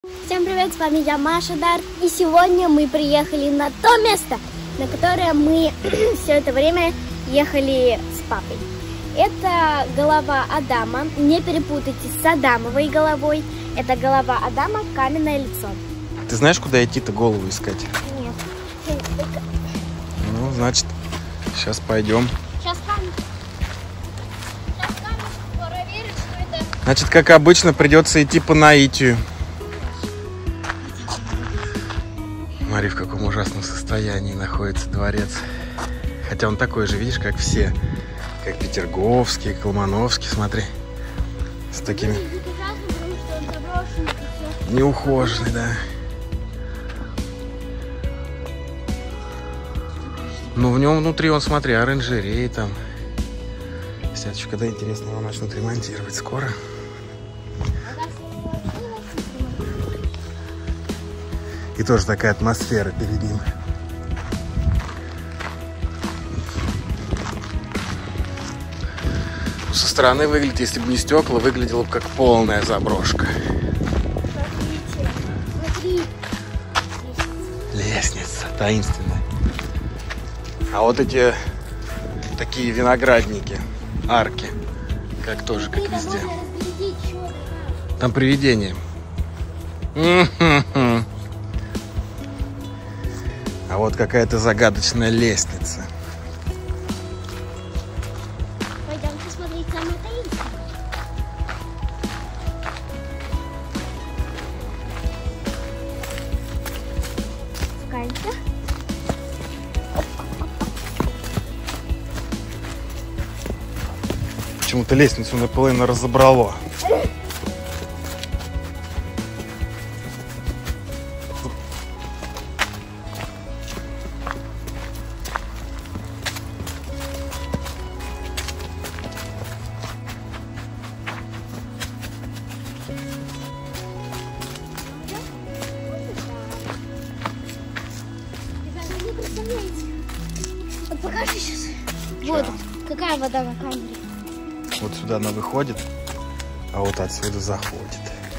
Всем привет, с вами я, Маша Дарт, и сегодня мы приехали на то место, на которое мы все это время ехали с папой. Это голова Адама, не перепутайте с Адамовой головой, это голова Адама, каменное лицо. Ты знаешь, куда идти-то голову искать? Нет. Ну, значит, сейчас пойдем. Сейчас камень проверит, что это. Значит, как обычно, придется идти по наитию. Смотри, в каком ужасном состоянии находится дворец. Хотя он такой же, видишь, как все. Как Петерговский, Колмановский, смотри. С такими... Неухоженный, да. Ну, в нем внутри, он, смотри, оранжереи там. Сейчас, когда интересно, его начнут ремонтировать скоро. И тоже такая атмосфера перед ним. Со стороны выглядит, если бы не стекла, выглядело бы как полная заброшка. Смотри. Лестница таинственная. А вот эти такие виноградники, арки, как тоже, как везде. Там привидение. А вот какая-то загадочная лестница. Пойдем посмотреть самое таинственное. Спускаемся. Почему-то лестницу наполовину разобрало. Вот покажи сейчас. Вот какая вода на камере. Вот сюда она выходит, а вот отсюда заходит.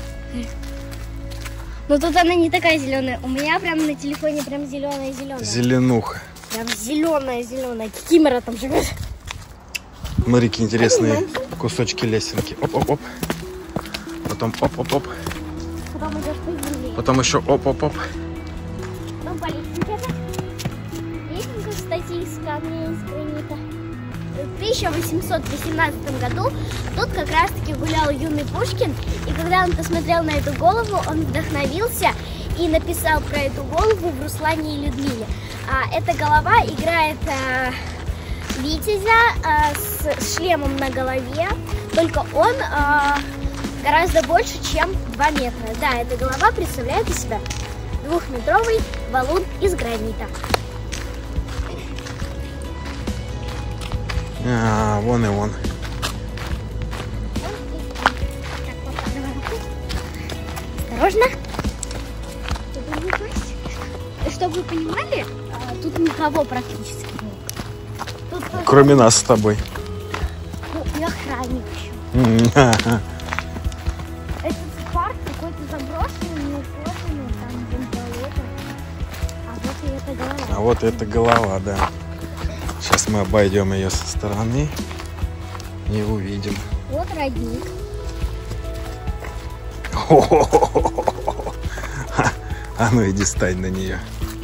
Но тут она не такая зеленая. У меня прям на телефоне прям зеленая. Зеленуха. Прям зеленая. Кикимора там живет. Смотри, какие интересные кусочки лесенки. Оп-оп-оп. Потом оп-оп-оп. Потом идешь по земле. Потом еще оп-оп-оп. Потом по лестнице. Лестница, кстати, из камня, из гранита. В 1818 году тут как раз-таки гулял юный Пушкин. И когда он посмотрел на эту голову, он вдохновился и написал про эту голову в «Руслане и Людмиле». Эта голова играет витязя с шлемом на голове, только он гораздо больше, чем 2 метра. Да, эта голова представляет из себя 2-метровый валун из гранита. Вон и он. Осторожно. Чтобы вы понимали, тут никого практически нет. Тут Кроме нас с тобой. Ну, и охранник еще. Этот парк какой-то заброшенный, неухоженный, там болото. А вот и эта голова, да. Сейчас мы обойдем ее со стороны и увидим. Вот родник. А ну иди стань на нее.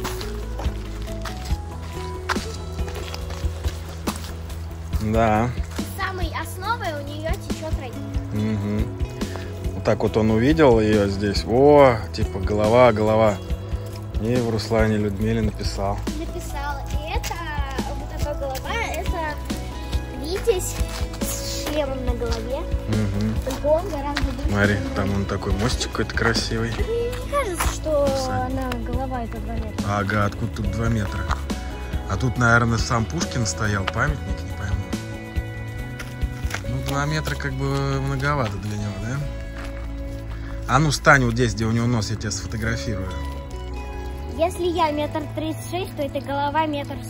Да. Самой основой у нее течет родник. Угу. Вот так вот он увидел ее здесь. О, типа голова. И в «Руслане и Людмиле» написал. Написала. И это, вот эта голова, это витязь с шлемом на голове. Угу. Только он гораздо больше. Смотри, там он такой мостик какой-то красивый. Мне кажется, что она голова это 2 метра. Ага, откуда тут 2 метра? А тут, наверное, сам Пушкин стоял, памятник, не пойму. Ну, 2 метра как бы многовато для него, да? А ну, стань вот здесь, где у него нос, я тебя сфотографирую. Если я 1,36 м, то эта голова 1,40 м.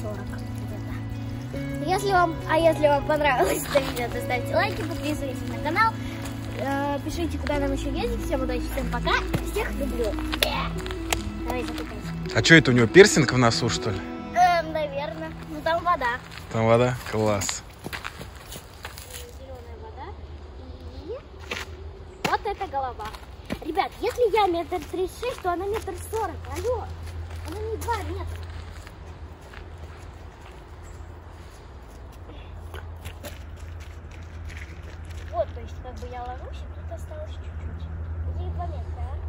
Если вам понравилось это видео, то ставьте лайки, подписывайтесь на канал. Пишите, куда нам еще ездить. Всем удачи, всем пока. Всех люблю. Давай запускайся. А что это у него, пирсинг в носу, что ли? Наверное. Ну там вода. Там вода? Класс. Зеленая вода. И вот эта голова. Ребят, если я 1,36 м, то она 1,40 м. Алло. Она не 2 метра. Вот, то есть, как бы я ложусь, и тут осталось чуть-чуть. Где 2 метра, а?